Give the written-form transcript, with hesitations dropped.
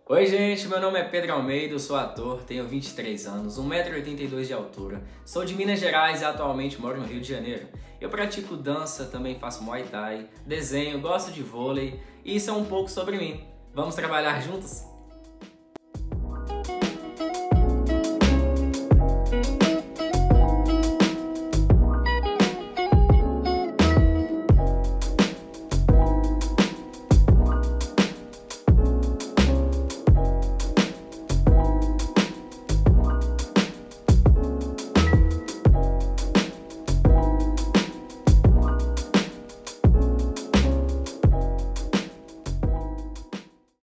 Oi gente, meu nome é Pedro Almeida, eu sou ator, tenho 23 anos, 1,82 m de altura, sou de Minas Gerais e atualmente moro no Rio de Janeiro. Eu pratico dança, também faço Muay Thai, desenho, gosto de vôlei e isso é um pouco sobre mim. Vamos trabalhar juntos?